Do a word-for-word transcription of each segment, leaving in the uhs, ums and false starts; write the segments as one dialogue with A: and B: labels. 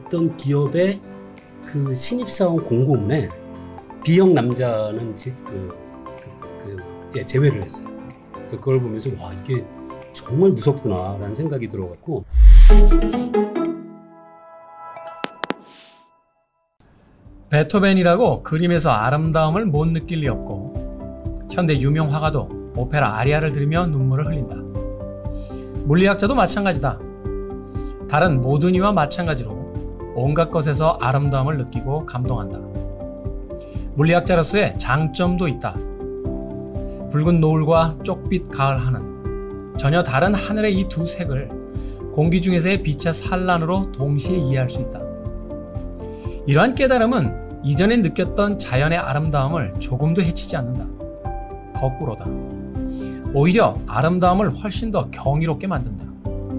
A: 어떤 기업의 그 신입사원 공고문에 B형 남자는 제, 그, 그, 그, 예, 제외를 했어요. 그걸 보면서 와 이게 정말 무섭구나라는 생각이 들어갖고.
B: 베토벤이라고 그림에서 아름다움을 못 느낄 리 없고 현대 유명 화가도 오페라 아리아를 들으며 눈물을 흘린다. 물리학자도 마찬가지다. 다른 모든 이와 마찬가지로 온갖 것에서 아름다움을 느끼고 감동한다. 물리학자로서의 장점도 있다. 붉은 노을과 쪽빛 가을 하늘, 전혀 다른 하늘의 이 두 색을 공기 중에서의 빛의 산란으로 동시에 이해할 수 있다. 이러한 깨달음은 이전에 느꼈던 자연의 아름다움을 조금도 해치지 않는다. 거꾸로다. 오히려 아름다움을 훨씬 더 경이롭게 만든다.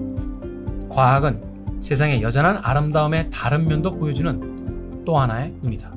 B: 과학은 세상의 여전한 아름다움의 다른 면도 보여주는 또 하나의 눈이다.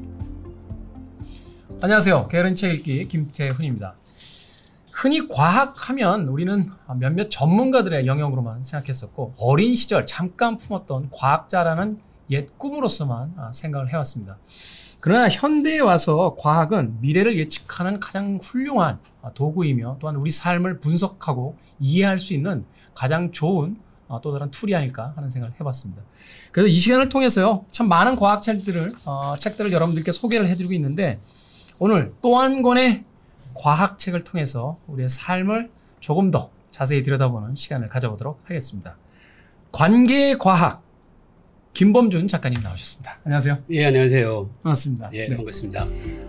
B: 안녕하세요. 게으른 책 읽기 김태훈입니다. 흔히 과학하면 우리는 몇몇 전문가들의 영역으로만 생각했었고 어린 시절 잠깐 품었던 과학자라는 옛 꿈으로서만 생각을 해왔습니다. 그러나 현대에 와서 과학은 미래를 예측하는 가장 훌륭한 도구이며 또한 우리 삶을 분석하고 이해할 수 있는 가장 좋은 또 다른 툴이 아닐까 하는 생각을 해봤습니다. 그래서 이 시간을 통해서요, 참 많은 과학책들을, 어, 책들을 여러분들께 소개를 해드리고 있는데 오늘 또 한 권의 과학책을 통해서 우리의 삶을 조금 더 자세히 들여다보는 시간을 가져보도록 하겠습니다. 관계의 과학, 김범준 작가님 나오셨습니다. 안녕하세요.
A: 예, 안녕하세요.
B: 반갑습니다.
A: 예,
B: 네.
A: 반갑습니다.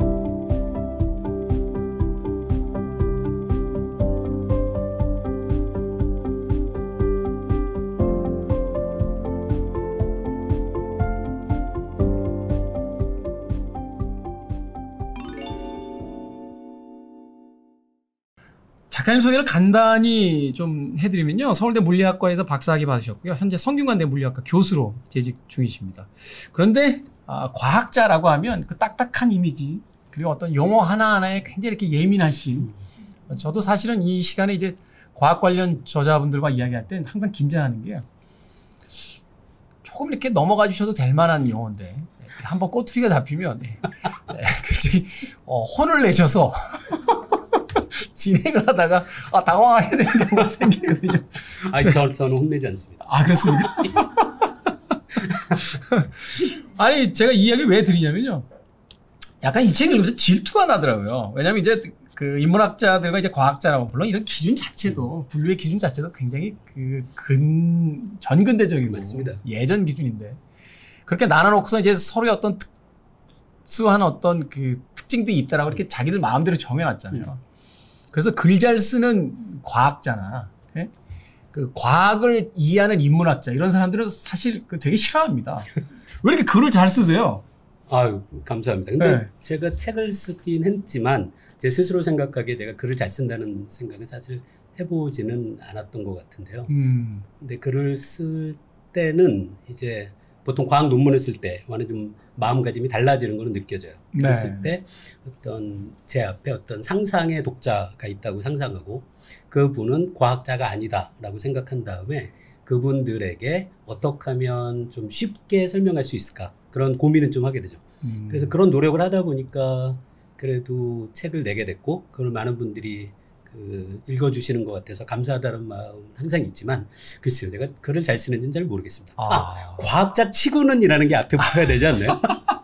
B: 작가님 소개를 간단히 좀 해드리면요. 서울대 물리학과에서 박사학위 받으셨고요. 현재 성균관대 물리학과 교수로 재직 중이십니다. 그런데 아, 과학자라고 하면 그 딱딱한 이미지 그리고 어떤 용어 하나하나에 굉장히 이렇게 예민하신, 저도 사실은 이 시간에 이제 과학 관련 저자분들과 이야기할 때 항상 긴장하는 게 조금 이렇게 넘어가 주셔도 될 만한 용어인데 한번 꼬투리가 잡히면 네, 굉장히 어, 혼을 내셔서 진행을 하다가 아, 당황하게 되는 경우가 생기거든요.
A: 아니, 저, 저는 혼내지 않습니다.
B: 아, 그렇습니까? 아니, 제가 이 이야기 왜 드리냐면요. 약간 이 책을 읽으면서 질투가 나더라고요. 왜냐면 이제 그 인문학자들과 이제 과학자라고, 물론 이런 기준 자체도, 분류의 기준 자체도 굉장히 그 근, 전근대적이고.
A: 맞습니다.
B: 예전 기준인데. 그렇게 나눠놓고서 이제 서로의 어떤 특수한 어떤 그 특징들이 있다라고 이렇게 자기들 마음대로 정해놨잖아요. 음. 그래서 글 잘 쓰는 과학자나, 예? 그 과학을 이해하는 인문학자, 이런 사람들은 사실 그 되게 싫어합니다. 왜 이렇게 글을 잘 쓰세요?
A: 아유, 감사합니다. 근데
B: 네.
A: 제가 책을 쓰긴 했지만 제 스스로 생각하기에 제가 글을 잘 쓴다는 생각은 사실 해보지는 않았던 것 같은데요.
B: 음.
A: 근데 글을 쓸 때는 이제 보통 과학 논문을 쓸 때와는 좀 마음가짐이 달라지는 거는 느껴져요.
B: 네.
A: 그랬을 때 어떤 제 앞에 어떤 상상의 독자가 있다고 상상하고 그분은 과학자가 아니다라고 생각한 다음에 그분들에게 어떻게 하면 좀 쉽게 설명할 수 있을까, 그런 고민은 좀 하게 되죠. 음. 그래서 그런 노력을 하다 보니까 그래도 책을 내게 됐고 그걸 많은 분들이 그 읽어주시는 것 같아서 감사하다는 마음은 항상 있지만, 글쎄요, 제가 글을 잘 쓰는지는 잘 모르겠습니다. 아, 아 과학자 치고는 이라는 게 앞에 붙어야 되지 않나요?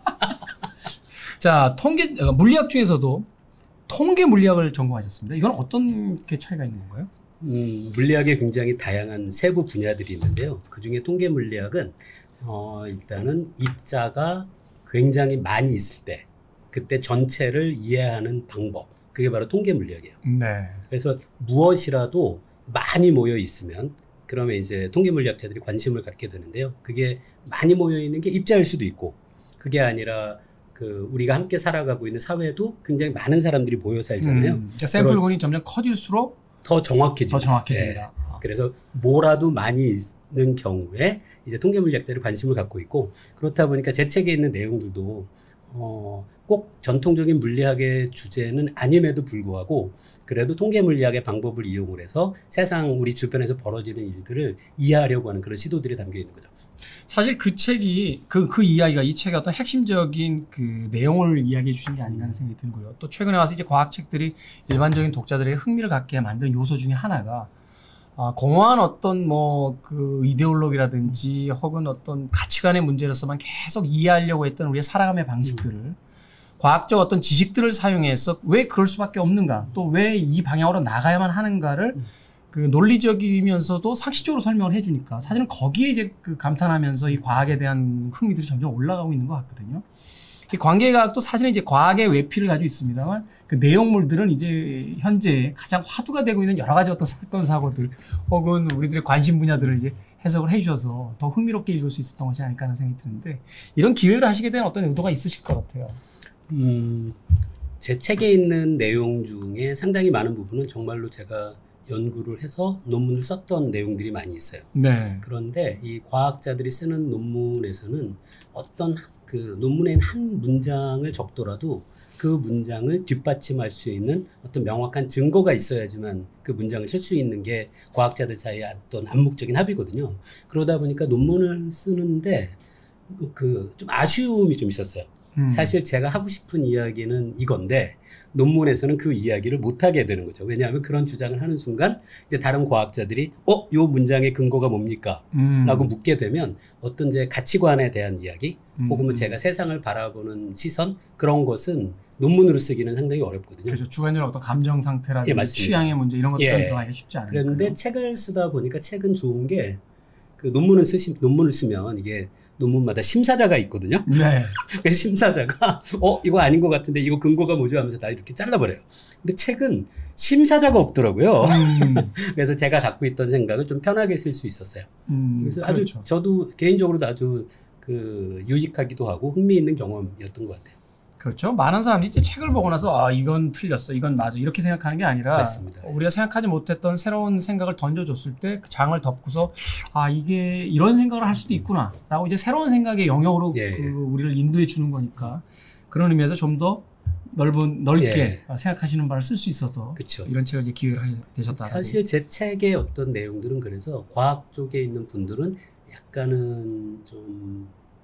B: 자, 통계, 물리학 중에서도 통계 물리학을 전공하셨습니다. 이건 어떤 게 차이가 있는 건가요?
A: 음, 물리학에 굉장히 다양한 세부 분야들이 있는데요. 그 중에 통계 물리학은, 어, 일단은 입자가 굉장히 많이 있을 때, 그때 전체를 이해하는 방법. 그게 바로 통계 물리학이에요.
B: 네.
A: 그래서 무엇이라도 많이 모여 있으면 그러면 이제 통계 물리학자들이 관심을 갖게 되는데요. 그게 많이 모여 있는 게 입자일 수도 있고, 그게 아니라 그 우리가 함께 살아가고 있는 사회도 굉장히 많은 사람들이 모여 살잖아요.
B: 음, 그러니까 샘플군이 점점 커질수록
A: 더 정확해집니다.
B: 더 정확해집니다.
A: 네. 그래서 뭐라도 많이 있는 경우에 이제 통계 물리학자들이 관심을 갖고 있고, 그렇다 보니까 제 책에 있는 내용들도 어, 꼭 전통적인 물리학의 주제는 아님에도 불구하고 그래도 통계 물리학의 방법을 이용을 해서 세상 우리 주변에서 벌어지는 일들을 이해하려고 하는 그런 시도들이 담겨 있는 거죠.
B: 사실 그 책이 그, 그 이야기가 이 책의 어떤 핵심적인 그 내용을 이야기해 주신 게 아닌가 하는 생각이 들고요. 또 최근에 와서 이제 과학책들이 일반적인 독자들에게 흥미를 갖게 만드는 요소 중에 하나가 아, 공허한 어떤 뭐 그 이데올로기라든지 혹은 어떤 가치관의 문제로서만 계속 이해하려고 했던 우리의 살아감의 방식들을 음. 과학적 어떤 지식들을 사용해서 왜 그럴 수밖에 없는가 또 왜 이 방향으로 나가야만 하는가를 음. 그 논리적이면서도 상식적으로 설명을 해주니까 사실은 거기에 이제 그 감탄하면서 이 과학에 대한 흥미들이 점점 올라가고 있는 것 같거든요. 이 관계과학도 사실은 이제 과학의 외피를 가지고 있습니다만 그 내용물들은 이제 현재 가장 화두가 되고 있는 여러 가지 어떤 사건 사고들 혹은 우리들의 관심 분야들을 이제 해석을 해주셔서 더 흥미롭게 읽을 수 있었던 것이 아닐까 하는 생각이 드는데 이런 기획을 하시게 된 어떤 의도가 있으실 것 같아요.
A: 음, 제 책에 있는 내용 중에 상당히 많은 부분은 정말로 제가 연구를 해서 논문을 썼던 내용들이 많이 있어요.
B: 네.
A: 그런데 이 과학자들이 쓰는 논문에서는 어떤 그 논문에 한 문장을 적더라도 그 문장을 뒷받침할 수 있는 어떤 명확한 증거가 있어야지만 그 문장을 쓸 수 있는 게 과학자들 사이의 어떤 암묵적인 합의거든요. 그러다 보니까 논문을 쓰는데 그 좀 아쉬움이 좀 있었어요. 음. 사실 제가 하고 싶은 이야기는 이건데 논문에서는 그 이야기를 못하게 되는 거죠. 왜냐하면 그런 주장을 하는 순간 이제 다른 과학자들이 어? 요 문장의 근거가 뭡니까?
B: 음.
A: 라고 묻게 되면 어떤 제 가치관에 대한 이야기
B: 음.
A: 혹은 뭐 제가 세상을 바라보는 시선 그런 것은 논문으로 쓰기는 상당히 어렵거든요.
B: 그렇죠. 주관적인 어떤 감정 상태라든지
A: 예,
B: 취향의 문제 이런 것들은
A: 예.
B: 들어가기 쉽지 않아요.
A: 그런데 책을 쓰다 보니까 책은 좋은 게 그 논문을 쓰시 논문을 쓰면 이게 논문마다 심사자가 있거든요.
B: 네.
A: 그래서 심사자가 어 이거 아닌 것 같은데 이거 근거가 뭐죠 하면서 다 이렇게 잘라버려요. 근데 책은 심사자가 없더라고요.
B: 음.
A: 그래서 제가 갖고 있던 생각을 좀 편하게 쓸 수 있었어요.
B: 음,
A: 그래서
B: 그렇죠.
A: 아주 저도 개인적으로도 아주 그 유익하기도 하고 흥미있는 경험이었던 것 같아요.
B: 그렇죠. 많은 사람들이 이제 책을 보고 나서 아 이건 틀렸어, 이건 맞아 이렇게 생각하는 게 아니라
A: 맞습니다.
B: 우리가 생각하지 못했던 새로운 생각을 던져줬을 때 그 장을 덮고서 아 이게 이런 생각을 할 수도 있구나라고 이제 새로운 생각의 영역으로
A: 예.
B: 그 우리를 인도해 주는 거니까 그런 의미에서 좀 더 넓은 넓게
A: 예.
B: 생각하시는 바를 쓸 수 있어서
A: 그쵸.
B: 이런 책을 이제 기획을 하게 되셨다.
A: 사실 제 책의 어떤 내용들은 그래서 과학 쪽에 있는 분들은 약간은 좀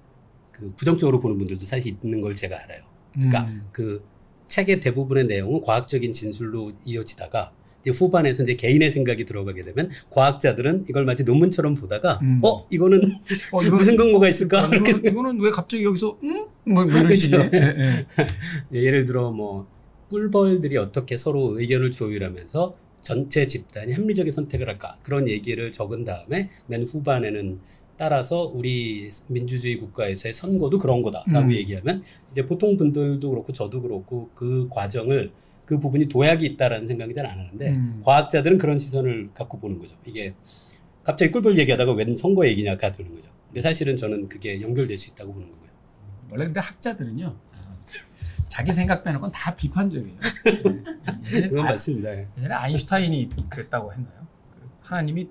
A: 그 부정적으로 보는 분들도 사실 있는 걸 제가 알아요. 그러니까
B: 음.
A: 그 책의 대부분의 내용은 과학적인 진술로 이어지다가 이제 후반에서 이제 개인의 생각이 들어가게 되면 과학자들은 이걸 마치 논문처럼 보다가
B: 음.
A: 어 이거는
B: 어, 이건,
A: 무슨 근거가 있을까?
B: 어, 이거는, 이거는 왜 갑자기 여기서 응? 뭐, 뭐 이런 식의
A: 그렇죠.
B: 예, 예.
A: 예를 들어 뭐 꿀벌들이 어떻게 서로 의견을 조율하면서 전체 집단이 합리적인 선택을 할까 그런 얘기를 적은 다음에 맨 후반에는 따라서 우리 민주주의 국가에서의 선거도 그런 거다라고
B: 음.
A: 얘기하면 이제 보통 분들도 그렇고 저도 그렇고 그 과정을 그 부분이 도약이 있다라는 생각이 잘 안 하는데
B: 음.
A: 과학자들은 그런 시선을 갖고 보는 거죠. 이게 갑자기 꿀벌 얘기하다가 웬 선거 얘기냐 가두는 거죠. 근데 사실은 저는 그게 연결될 수 있다고 보는 거고요.
B: 원래 근데 학자들은요 자기 생각 빼는 건 다 비판적이에요. 네.
A: 그건
B: 아,
A: 맞습니다.
B: 예전에 아인슈타인이 그랬다고 했나요? 그 하나님이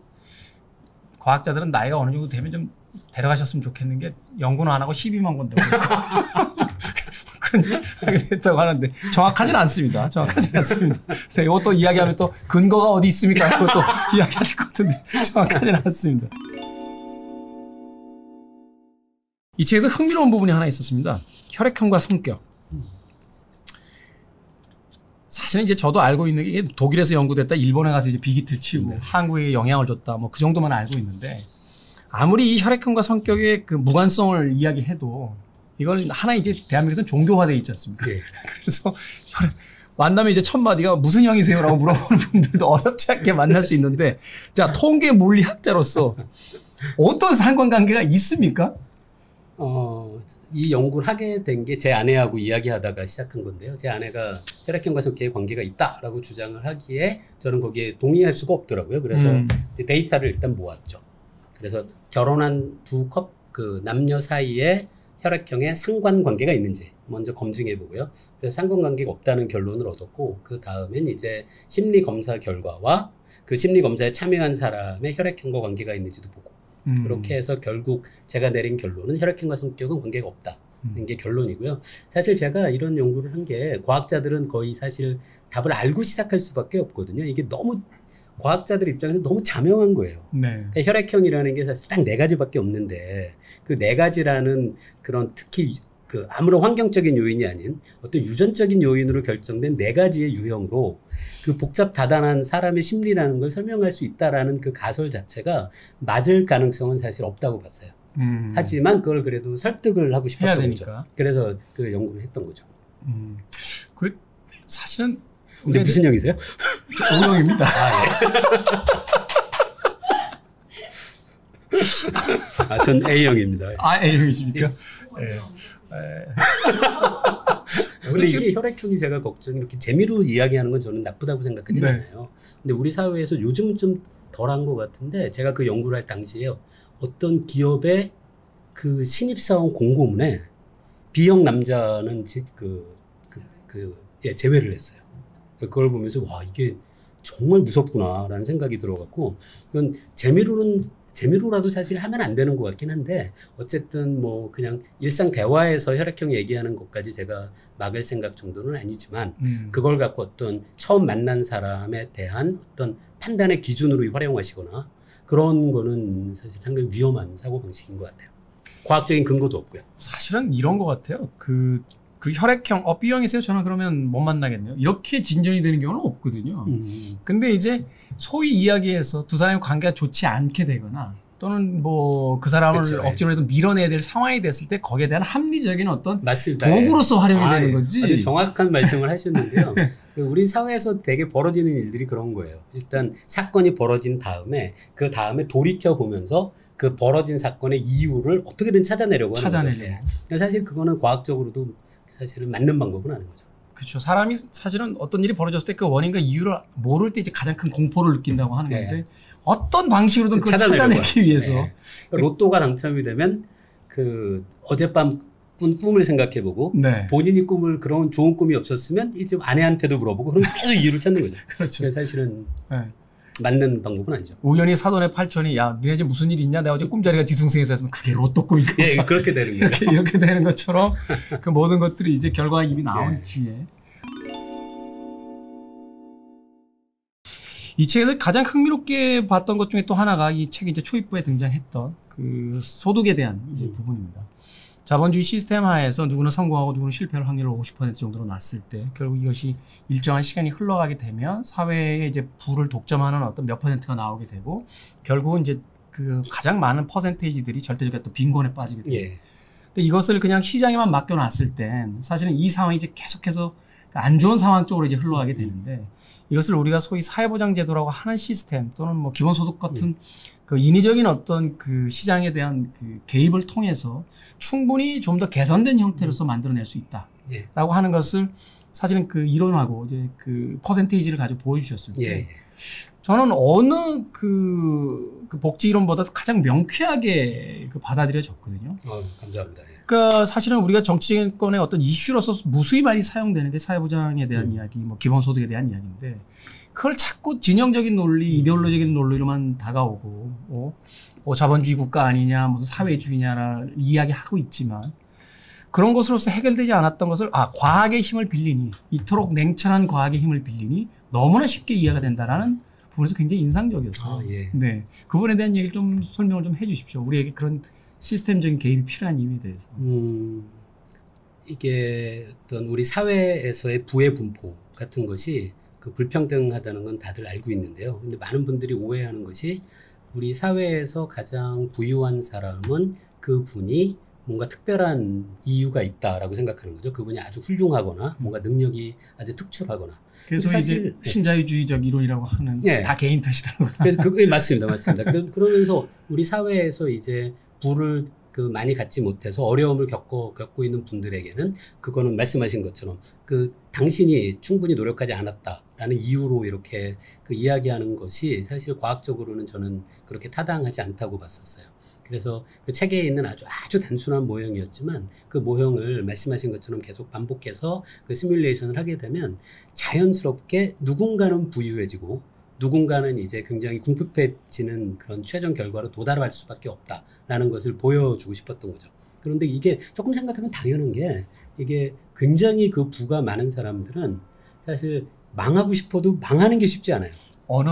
B: 과학자들은 나이가 어느 정도 되면 좀 데려가셨으면 좋겠는 게 연구는 안 하고 시비만 건다고 그런 얘기 했다고 하는데 정확하진 않습니다. 정확하진 않습니다. 네, 이것도 이야기하면 또 근거가 어디 있습니까? 이것도 이야기하실 것 같은데 정확하진 않습니다. 이 책에서 흥미로운 부분이 하나 있었습니다. 혈액형과 성격. 사실은 이제 저도 알고 있는 게 독일에서 연구됐다, 일본에 가서 이제 비기틀 치고 네. 한국에 영향을 줬다, 뭐 그 정도만 알고 있는데 아무리 이 혈액형과 성격의 그 무관성을 이야기해도 이걸 하나 이제 대한민국에서는 종교화되어 있지 않습니까? 네. 그래서 혈액, 만나면 이제 첫 마디가 무슨 형이세요라고 물어보는 분들도 어렵지 않게 만날 수 있는데 자 통계 물리학자로서 어떤 상관관계가 있습니까?
A: 어, 이 연구를 하게 된 게 제 아내하고 이야기하다가 시작한 건데요. 제 아내가 혈액형과 성격의 관계가 있다라고 주장을 하기에 저는 거기에 동의할 수가 없더라고요. 그래서
B: 음.
A: 이제 데이터를 일단 모았죠. 그래서 결혼한 두 컵, 그 남녀 사이에 혈액형에 상관관계가 있는지 먼저 검증해 보고요. 그래서 상관관계가 없다는 결론을 얻었고 그 다음엔 이제 심리검사 결과와 그 심리검사에 참여한 사람의 혈액형과 관계가 있는지도 보고 음. 그렇게 해서 결국 제가 내린 결론은 혈액형과 성격은 관계가 없다. 음. 게 결론이고요. 사실 제가 이런 연구를 한 게 과학자들은 거의 사실 답을 알고 시작할 수밖에 없거든요. 이게 너무 과학자들 입장에서 너무 자명한 거예요.
B: 네.
A: 그러니까 혈액형이라는 게 사실 딱 네 가지밖에 없는데 그 네 가지라는 그런 특히 그 아무런 환경적인 요인이 아닌 어떤 유전적인 요인으로 결정된 네 가지의 유형으로 그 복잡 다단한 사람의 심리라는 걸 설명할 수 있다라는 그 가설 자체가 맞을 가능성은 사실 없다고 봤어요. 음. 하지만 그걸 그래도 설득을 하고 싶었던 거죠. 그래서 그 연구를 했던 거죠.
B: 음. 그 사실은
A: 근데 무슨 형이세요?
B: O형입니다.
A: 아, 예. 아, 전 A형입니다.
B: 아, A형이십니까? 예.
A: 근데 이게 혈액형이 제가 걱정, 이렇게 재미로 이야기하는 건 저는 나쁘다고 생각하지 네. 않아요. 근데 우리 사회에서 요즘은 좀 덜한 것 같은데, 제가 그 연구를 할 당시에 어떤 기업의 그 신입사원 공고문에 B형 남자는 그, 그, 그, 예, 제외를 했어요. 그걸 보면서, 와, 이게 정말 무섭구나라는 생각이 들어갖고, 이건 재미로는 재미로라도 사실 하면 안 되는 것 같긴 한데 어쨌든 뭐 그냥 일상 대화에서 혈액형 얘기하는 것까지 제가 막을 생각 정도는 아니지만 음. 그걸 갖고 어떤 처음 만난 사람에 대한 어떤 판단의 기준으로 활용하시거나 그런 거는 사실 상당히 위험한 사고방식인 것 같아요. 과학적인 근거도 없고요.
B: 사실은 이런 것 같아요. 그 그 혈액형, 어, B형이세요? 저는 그러면 못 만나겠네요. 이렇게 진전이 되는 경우는 없거든요. 음. 근데 이제 소위 이야기해서 두 사람의 관계가 좋지 않게 되거나 또는 뭐 그 사람을 그렇죠. 억지로라도 밀어내야 될 상황이 됐을 때 거기에 대한 합리적인 어떤
A: 맞습니다.
B: 도구로서 활용이
A: 아,
B: 되는 거지.
A: 아주 정확한 말씀을 하셨는데요. 우리 사회에서 되게 벌어지는 일들이 그런 거예요. 일단 사건이 벌어진 다음에 그 다음에 돌이켜 보면서 그 벌어진 사건의 이유를 어떻게든 찾아내려고 하는
B: 찾아내려고.
A: 거죠. 사실 그거는 과학적으로도 사실은 맞는 방법은 아닌 거죠.
B: 그렇죠. 사람이 사실은 어떤 일이 벌어졌을 때 그 원인과 이유를 모를 때 이제 가장 큰 공포를 느낀다고 하는 건데 네. 어떤 방식으로든 그걸 찾아내기 위해서 네.
A: 로또가 당첨이 되면 그 어젯밤 꾼 꿈을 생각해보고 네. 본인이 꿈을 그런 좋은 꿈이 없었으면 이제 아내한테도 물어보고 그럼 계속 이유를 찾는 거죠.
B: 그렇죠.
A: 사실은 네. 맞는 방법은 아니죠.
B: 우연히 사돈의 팔촌이 야 니네 집 무슨 일 있냐 내가 어제 꿈자리가 뒤숭숭해서 했으면 그게 로또 꿈이거든.
A: 예, 그렇게 되는 거예요.
B: 이렇게, 이렇게 되는 것처럼 그 모든 것들이 이제 결과가 이미 나온 네. 뒤에 이 책에서 가장 흥미롭게 봤던 것 중에 또 하나가 이 책의 이제 초입부에 등장했던 그 소득에 대한 이제 음. 부분입니다. 자본주의 시스템 하에서 누구는 성공하고 누구는 실패할 확률을 오십 퍼센트 정도로 놨을 때 결국 이것이 일정한 시간이 흘러가게 되면 사회에 이제 부를 독점하는 어떤 몇 퍼센트가 나오게 되고 결국은 이제 그 가장 많은 퍼센테이지들이 절대적인 또 빈곤에 빠지게 돼요. 예. 근데 이것을 그냥 시장에만 맡겨놨을 땐 사실은 이 상황이 이제 계속해서 안 좋은 상황 쪽으로 이제 흘러가게 되는데 이것을 우리가 소위 사회보장제도라고 하는 시스템 또는 뭐 기본소득 같은 음. 그 인위적인 어떤 그 시장에 대한 그 개입을 통해서 충분히 좀 더 개선된 형태로서 음. 만들어낼 수 있다라고 예. 하는 것을 사실은 그 이론하고 이제 그 퍼센테이지를 가지고 보여주셨을 때 예. 저는 어느 그, 그 복지 이론보다 가장 명쾌하게 그 받아들여졌거든요.
A: 어, 감사합니다. 예.
B: 그러니까 사실은 우리가 정치권의 어떤 이슈로서 무수히 많이 사용되는 게 사회보장에 대한 음. 이야기, 뭐 기본소득에 대한 이야기인데 그걸 자꾸 진영적인 논리, 이데올로적인 논리로만 다가오고, 어, 뭐 자본주의 국가 아니냐, 무슨 사회주의냐를 이야기하고 있지만 그런 것으로서 해결되지 않았던 것을 아 과학의 힘을 빌리니 이토록 냉철한 과학의 힘을 빌리니 너무나 쉽게 이해가 된다라는 부분에서 굉장히 인상적이었어요.
A: 아, 예.
B: 네, 그 부분에 대한 얘기를 좀 설명을 좀 해주십시오. 우리에게 그런 시스템적인 개입이 필요한 이유에 대해서.
A: 음, 이게 어떤 우리 사회에서의 부의 분포 같은 것이 그 불평등하다는 건 다들 알고 있는데요. 근데 많은 분들이 오해하는 것이 우리 사회에서 가장 부유한 사람은 그 분이 뭔가 특별한 이유가 있다라고 생각하는 거죠. 그분이 아주 훌륭하거나 뭔가 능력이 아주 특출하거나.
B: 그래서 사실 이제 신자유주의적 이론이라고 하는 네. 다 개인 탓이더라고요.
A: 그래서 그게 맞습니다, 맞습니다. 그러면서 우리 사회에서 이제 부를 그 많이 갖지 못해서 어려움을 겪고 겪고 있는 분들에게는 그거는 말씀하신 것처럼 그 당신이 충분히 노력하지 않았다라는 이유로 이렇게 그 이야기하는 것이 사실 과학적으로는 저는 그렇게 타당하지 않다고 봤었어요. 그래서 그 책에 있는 아주 아주 단순한 모형이었지만 그 모형을 말씀하신 것처럼 계속 반복해서 그 시뮬레이션을 하게 되면 자연스럽게 누군가는 부유해지고 누군가는 이제 굉장히 궁핍해지는 그런 최종 결과로 도달할 수밖에 없다라는 것을 보여주고 싶었던 거죠. 그런데 이게 조금 생각하면 당연한 게 이게 굉장히 그 부가 많은 사람들은 사실 망하고 싶어도 망하는 게 쉽지 않아요.
B: 어느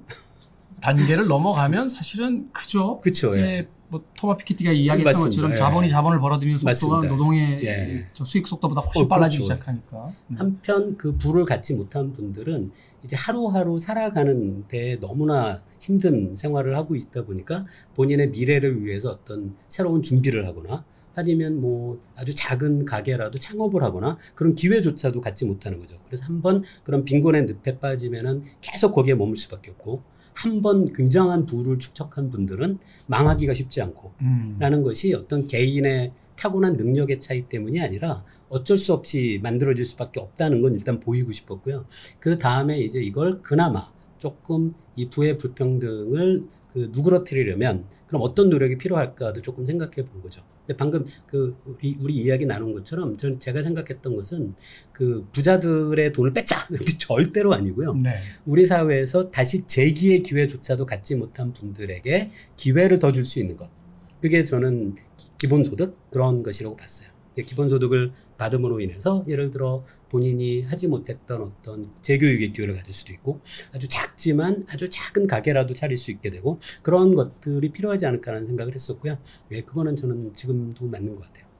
B: 단계를 넘어가면 사실은 그죠.
A: 그렇죠. 예.
B: 뭐 토마 피케티가 이야기했던
A: 맞습니다.
B: 것처럼
A: 예.
B: 자본이 자본을 벌어들이는 속도가
A: 맞습니다.
B: 노동의
A: 예.
B: 저 수익 속도보다 훨씬
A: 어,
B: 빨라지기
A: 그렇죠.
B: 시작하니까. 네.
A: 한편 그 부를 갖지 못한 분들은 이제 하루하루 살아가는 데 너무나 힘든 생활을 하고 있다 보니까 본인의 미래를 위해서 어떤 새로운 준비를 하거나 아니면 뭐 아주 작은 가게라도 창업을 하거나 그런 기회조차도 갖지 못하는 거죠. 그래서 한번 그런 빈곤의 늪에 빠지면은 계속 거기에 머물 수밖에 없고 한 번 굉장한 부를 축적한 분들은 망하기가 쉽지 않고
B: 음.
A: 라는 것이 어떤 개인의 타고난 능력의 차이 때문이 아니라 어쩔 수 없이 만들어질 수밖에 없다는 건 일단 보이고 싶었고요. 그 다음에 이제 이걸 그나마 조금 이 부의 불평등을 그 누그러뜨리려면 그럼 어떤 노력이 필요할까도 조금 생각해 본 거죠. 근데 방금 그 우리, 우리 이야기 나눈 것처럼 전 제가 생각했던 것은 그 부자들의 돈을 뺏자 절대로 아니고요.
B: 네.
A: 우리 사회에서 다시 재기의 기회조차도 갖지 못한 분들에게 기회를 더 줄 수 있는 것. 그게 저는 기본소득 그런 것이라고 봤어요. 기본소득을 받음으로 인해서 예를 들어 본인이 하지 못했던 어떤 재교육의 기회를 가질 수도 있고 아주 작지만 아주 작은 가게라도 차릴 수 있게 되고 그런 것들이 필요하지 않을까라는 생각을 했었고요. 예, 그거는 저는 지금도 맞는 것 같아요.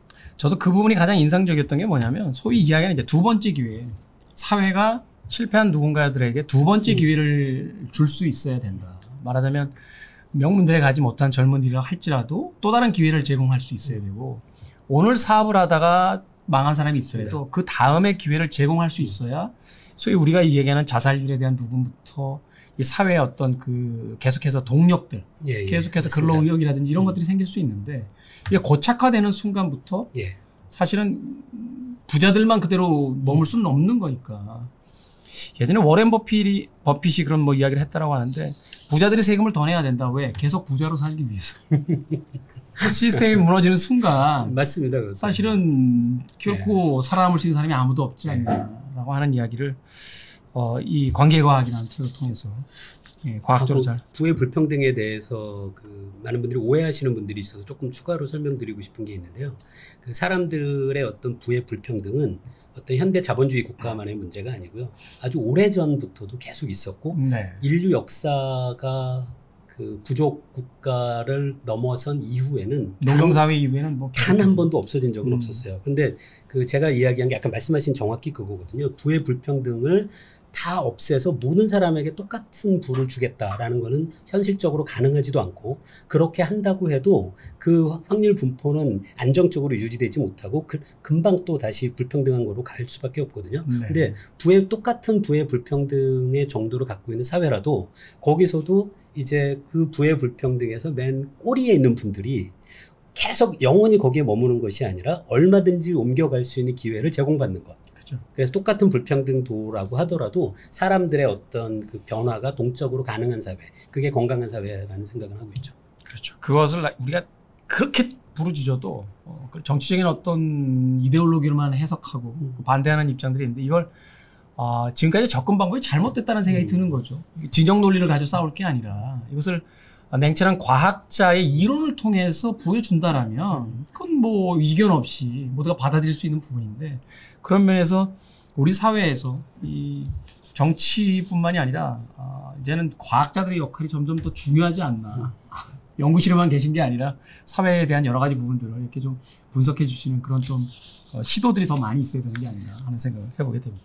B: 저도 그 부분이 가장 인상적이었던 게 뭐냐면 소위 이야기하는 이제 두 번째 기회. 사회가 실패한 누군가들에게 두 번째
A: 음.
B: 기회를 줄 수 있어야 된다. 말하자면 명문대에 가지 못한 젊은이라 할지라도 또 다른 기회를 제공할 수 있어야 되고 오늘 사업을 하다가 망한 사람이 있더라도 그 다음에 기회를 제공할 수 있어야 소위 우리가 얘기하는 자살률에 대한 부분부터 이 사회의 어떤 그 계속해서 동력들,
A: 예, 예,
B: 계속해서
A: 맞습니다.
B: 근로의욕이라든지 이런 것들이 생길 수 있는데 이게 고착화되는 순간부터
A: 예.
B: 사실은 부자들만 그대로 머물 수는 없는 거니까. 예전에 워렌 버핏이, 버핏이 그런 뭐 이야기를 했다라고 하는데 부자들이 세금을 더 내야 된다. 왜? 계속 부자로 살기 위해서. 시스템이 무너지는 순간
A: 맞습니다. 그것도.
B: 사실은 결코 살아남을 수 있는 사람이 아무도 없지 않나라고 하는 이야기를 어, 이 관계과학이라는 책을 통해서 예, 과학적으로 잘.
A: 부의 불평등에 대해서 그 많은 분들이 오해하시는 분들이 있어서 조금 추가로 설명드리고 싶은 게 있는데요. 그 사람들의 어떤 부의 불평등은 어떤 현대 자본주의 국가만의 문제가 아니고요. 아주 오래전부터도 계속 있었고
B: 네.
A: 인류 역사가 그 부족 국가를 넘어선 이후에는
B: 농경사회 이후에는 뭐
A: 단 한 번도 없어진 적은
B: 음.
A: 없었어요. 근데 그 제가 이야기한 게 아까 말씀하신 정확히 그거거든요. 부의 불평등을 다 없애서 모든 사람에게 똑같은 부를 주겠다라는 거는 현실적으로 가능하지도 않고 그렇게 한다고 해도 그 확률 분포는 안정적으로 유지되지 못하고 그 금방 또 다시 불평등한 거로 갈 수밖에 없거든요.
B: 네.
A: 근데 부의 똑같은 부의 불평등의 정도를 갖고 있는 사회라도 거기서도 이제 그 부의 불평등에서 맨 꼬리에 있는 분들이 계속 영원히 거기에 머무는 것이 아니라 얼마든지 옮겨갈 수 있는 기회를 제공받는 것.
B: 그렇죠.
A: 그래서 똑같은 불평등도라고 하더라도 사람들의 어떤 그 변화가 동적으로 가능한 사회, 그게 건강한 사회라는 생각을 하고 있죠.
B: 그렇죠. 그것을 우리가 그렇게 부르짖어도 어, 정치적인 어떤 이데올로기로만 해석하고
A: 음.
B: 반대하는 입장들이 있는데 이걸 어, 지금까지 접근 방법이 잘못됐다는 생각이
A: 음.
B: 드는 거죠. 지정 논리를 가지고 싸울 게 아니라 이것을 냉철한 과학자의 이론을 통해서 보여준다라면 그건 뭐 이견 없이 모두가 받아들일 수 있는 부분인데 그런 면에서 우리 사회에서 이 정치뿐만이 아니라 어, 이제는 과학자들의 역할이 점점 더 중요하지 않나. 연구실에만 계신 게 아니라 사회에 대한 여러 가지 부분들을 이렇게 좀 분석해 주시는 그런 좀 어, 시도들이 더 많이 있어야 되는 게 아닌가 하는 생각을 해보게 됩니다.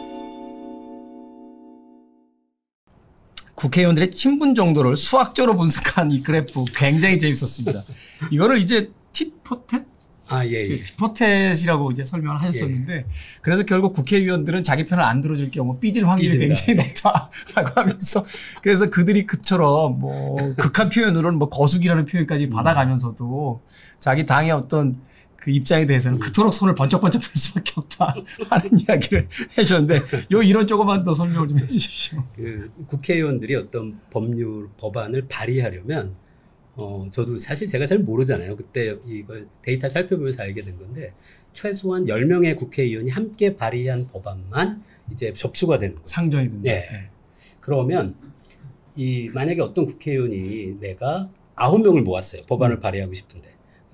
B: 국회의원들의 친분 정도를 수학적으로 분석한 이 그래프 굉장히 재밌었습니다. 이거를 이제 tit-for-tat?
A: 아, 예, 예.
B: tit-for-tat이라고 이제 설명을 하셨었는데 예. 그래서 결국 국회의원들은 자기 편을 안 들어줄 경우 삐질 확률이 삐진다. 굉장히 높다라고 하면서 그래서 그들이 그처럼 뭐 극한 표현으로는 뭐 거수기라는 표현까지 음. 받아가면서도 자기 당의 어떤 그 입장에 대해서는 음. 그토록 손을 번쩍번쩍 들 수밖에 없다 하는 이야기를 해주셨는데 요 이런 조금만 더 설명을 좀 해주십시오.
A: 그 국회의원들이 어떤 법률 법안을 발의하려면 어 저도 사실 제가 잘 모르잖아요. 그때 이걸 데이터 살펴보면서 알게 된 건데 최소한 열 명의 국회의원이 함께 발의한 법안만 이제 접수가 되는 거예요.
B: 상정이 된다.
A: 네. 네. 그러면 이 만약에 어떤 국회의원이 내가 아홉 명을 모았어요. 법안을 음. 발의하고 싶은데.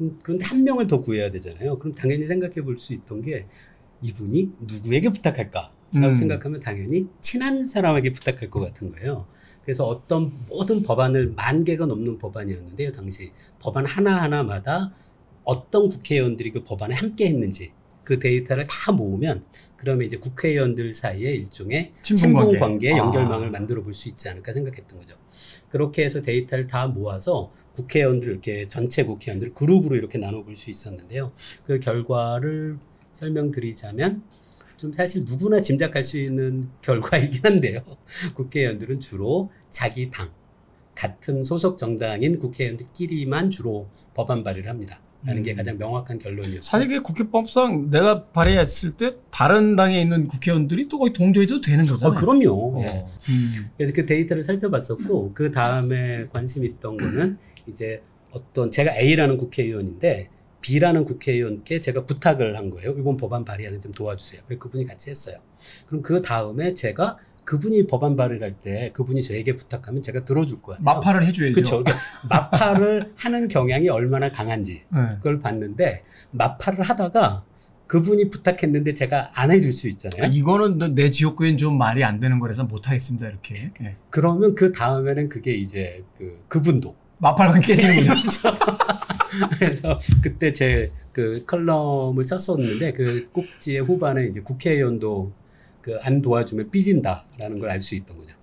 A: 음, 그런데 한 명을 더 구해야 되잖아요. 그럼 당연히 생각해 볼 수 있던 게 이분이 누구에게 부탁할까? 라고
B: 음.
A: 생각하면 당연히 친한 사람에게 부탁할 것 같은 거예요. 그래서 어떤 모든 법안을 만 개가 넘는 법안이었는데요. 당시 법안 하나하나마다 어떤 국회의원들이 그 법안에 함께 했는지 그 데이터를 다 모으면 그러면 이제 국회의원들 사이에 일종의 친분 관계의 연결망을 아. 만들어 볼 수 있지 않을까 생각했던 거죠. 그렇게 해서 데이터를 다 모아서 국회의원들 이렇게 전체 국회의원들 그룹으로 이렇게 나눠 볼 수 있었는데요. 그 결과를 설명드리자면 좀 사실 누구나 짐작할 수 있는 결과이긴 한데요. 국회의원들은 주로 자기 당, 같은 소속 정당인 국회의원들끼리만 주로 법안 발의를 합니다. 라는 게 가장 명확한 결론이었고.
B: 사실 그게 국회법상 내가 발의했을 때 다른 당에 있는 국회의원들이 또 거의 동조해도 되는 거잖아요.
A: 어, 그럼요.
B: 어.
A: 예.
B: 음.
A: 그래서 그 데이터를 살펴봤었고 그 다음에 관심 있던 거는 이제 어떤 제가 A라는 국회의원인데 B라는 국회의원께 제가 부탁을 한 거예요. 이번 법안 발의하는 데 도와주세요. 그래서 그분이 같이 했어요. 그럼 그 다음에 제가 그분이 법안 발의를 할 때 그분이 저에게 부탁하면 제가 들어줄 거예요.
B: 마파를 해줘야죠.
A: 그렇죠. 그러니까 마파를 하는 경향이 얼마나 강한지
B: 네.
A: 그걸 봤는데 마파를 하다가 그분이 부탁했는데 제가 안 해줄 수 있잖아요.
B: 아, 이거는 내 지역구엔 좀 말이 안 되는 거라서 못하겠습니다. 이렇게. 네.
A: 그러면 그 다음에는 그게 이제 그, 그분도.
B: 마파가 깨지는군요.
A: 그래서 그때 제 그 컬럼을 썼었는데 그 꼭지의 후반에 이제 국회의원도 그 안 도와주면 삐진다라는 걸 알 수 있던 거죠.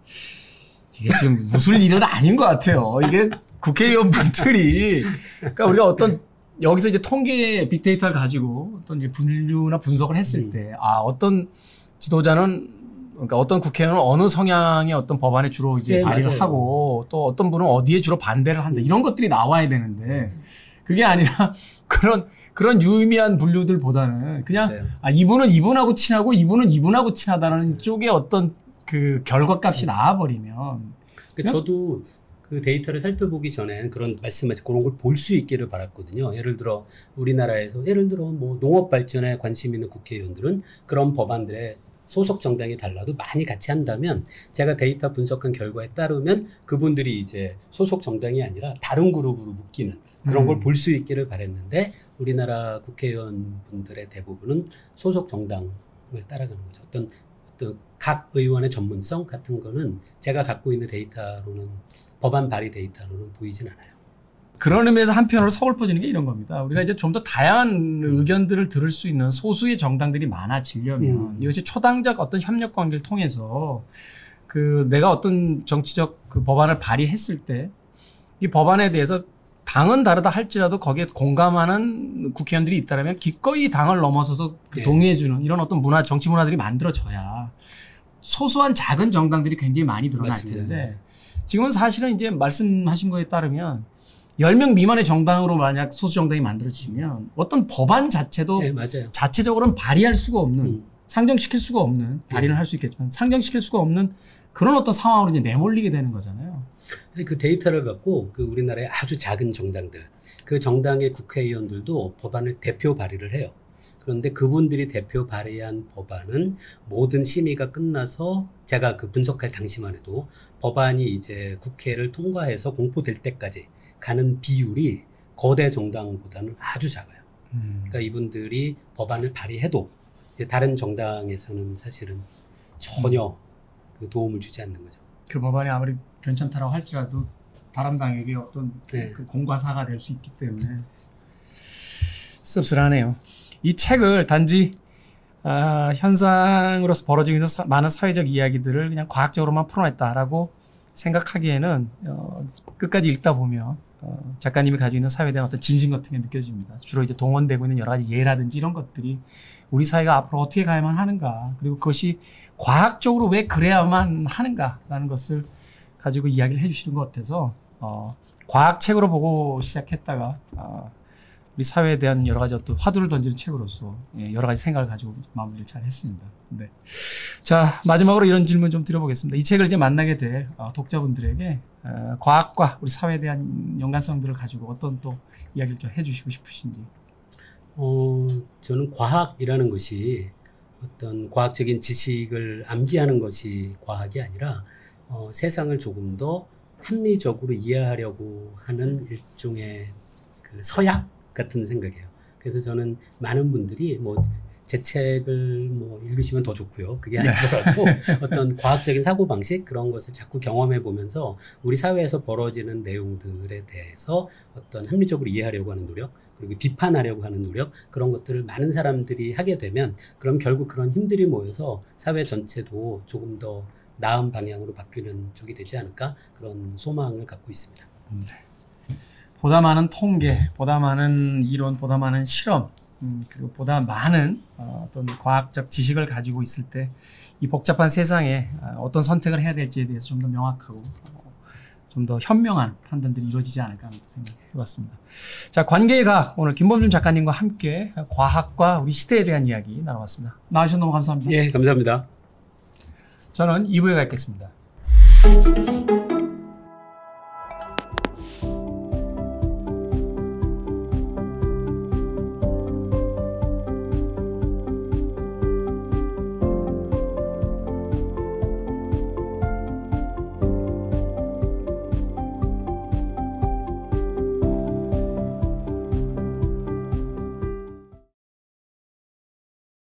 B: 이게 지금 웃을 일은 아닌 것 같아요. 이게 국회의원 분들이 그러니까 우리가 어떤 여기서 이제 통계 빅데이터를 가지고 어떤 이제 분류나 분석을 했을
A: 음.
B: 때 아 어떤 지도자는 그러니까 어떤 국회의원은 어느 성향의 어떤 법안에 주로 이제
A: 네,
B: 발의를
A: 맞아요.
B: 하고 또 어떤 분은 어디에 주로 반대를 한다 이런 것들이 나와야 되는데 그게 아니라 그런 그런 유의미한 분류들보다는 그냥
A: 맞아요.
B: 아 이분은 이분하고 친하고 이분은 이분하고 친하다는
A: 맞아요.
B: 쪽에 어떤 그 결과값이 나와버리면
A: 그러니까 저도 그 데이터를 살펴보기 전에 그런 말씀하신 그런 걸 볼 수 있기를 바랐거든요. 예를 들어 우리나라에서 예를 들어 뭐 농업 발전에 관심 있는 국회의원들은 그런 법안들의 소속 정당이 달라도 많이 같이 한다면 제가 데이터 분석한 결과에 따르면 그분들이 이제 소속 정당이 아니라 다른 그룹으로 묶이는 그런
B: 음.
A: 걸 볼 수 있기를 바랬는데 우리나라 국회의원 분들의 대부분은 소속 정당을 따라가는 거죠. 어떤 어떤 각 의원의 전문성 같은 거는 제가 갖고 있는 데이터로는 법안 발의 데이터로는 보이진 않아요.
B: 그런 의미에서 한편으로 서글퍼지는 게 이런 겁니다. 우리가 이제 좀 더 다양한 의견들을 들을 수 있는 소수의 정당들이 많아지려면
A: 음.
B: 이것이 초당적 어떤 협력 관계를 통해서 그 내가 어떤 정치적 그 법안을 발의했을 때 이 법안에 대해서 당은 다르다 할지라도 거기에 공감하는 국회의원들이 있다면 기꺼이 당을 넘어서서 그
A: 네.
B: 동의해주는 이런 어떤 문화, 정치 문화들이 만들어져야 소소한 작은 정당들이 굉장히 많이 늘어날
A: 맞습니다.
B: 텐데 지금은 사실은 이제 말씀하신 거에 따르면 열 명 미만의 정당으로 만약 소수 정당이 만들어지면 어떤 법안 자체도
A: 네, 맞아요.
B: 자체적으로는 발의할 수가 없는
A: 음.
B: 상정시킬 수가 없는 발의는 할 수 있겠지만 상정시킬 수가 없는 그런 어떤 상황으로 이제 내몰리게 되는 거잖아요.
A: 그 데이터를 갖고 그 우리나라의 아주 작은 정당들, 그 정당의 국회의원들도 법안을 대표 발의를 해요. 그런데 그분들이 대표 발의한 법안은 모든 심의가 끝나서 제가 그 분석할 당시만 해도 법안이 이제 국회를 통과해서 공포될 때까지 가는 비율이 거대 정당보다는 아주 작아요.
B: 음.
A: 그러니까 이분들이 법안을 발의해도 이제 다른 정당에서는 사실은 전혀 그 도움을 주지 않는 거죠.
B: 그 법안이 아무리 괜찮다라고 할지라도 다른 당에게 어떤
A: 네.
B: 그 공과사가 될 수 있기 때문에 씁쓸하네요. 이 책을 단지 아, 현상으로서 벌어지고 있는 사, 많은 사회적 이야기들을 그냥 과학적으로만 풀어냈다라고 생각하기에는 어, 끝까지 읽다 보면 어, 작가님이 가지고 있는 사회에 대한 어떤 진심 같은 게 느껴집니다. 주로 이제 동원되고 있는 여러 가지 예라든지 이런 것들이 우리 사회가 앞으로 어떻게 가야만 하는가, 그리고 그것이 과학적으로 왜 그래야만 하는가라는 것을 가지고 이야기를 해주시는 것 같아서 어, 과학책으로 보고 시작했다가 어, 우리 사회에 대한 여러 가지 어떤 화두를 던지는 책으로서 예, 여러 가지 생각을 가지고 마무리를 잘 했습니다. 네. 자, 마지막으로 이런 질문 좀 드려보겠습니다. 이 책을 이제 만나게 될 어, 독자분들에게 어, 과학과 우리 사회에 대한 연관성들을 가지고 어떤 또 이야기를 좀 해주시고 싶으신지.
A: 어, 저는 과학이라는 것이 어떤 과학적인 지식을 암기하는 것이 과학이 아니라 어, 세상을 조금 더 합리적으로 이해하려고 하는 일종의 그 서약 같은 생각이에요. 그래서 저는 많은 분들이 뭐 제 책을 뭐 읽으시면 더 좋고요. 그게 아니더라도 어떤 과학적인 사고방식 그런 것을 자꾸 경험해 보면서 우리 사회에서 벌어지는 내용들에 대해서 어떤 합리적으로 이해하려고 하는 노력, 그리고 비판하려고 하는 노력, 그런 것들을 많은 사람들이 하게 되면 그럼 결국 그런 힘들이 모여서 사회 전체도 조금 더 나은 방향으로 바뀌는 쪽이 되지 않을까, 그런 소망을 갖고 있습니다.
B: 네. 보다 많은 통계, 보다 많은 이론, 보다 많은 실험, 음, 그리고 보다 많은 어, 어떤 과학적 지식을 가지고 있을 때 이 복잡한 세상에 어떤 선택을 해야 될지에 대해서 좀 더 명확하고 어, 좀 더 현명한 판단들이 이루어지지 않을까 하는 생각해 봤습니다. 자, 관계의 과학, 오늘 김범준 작가님과 함께 과학과 우리 시대에 대한 이야기 나눠봤습니다. 나와주셔서 너무 감사합니다.
A: 예, 감사합니다.
B: 저는 이 부에 가 있겠습니다.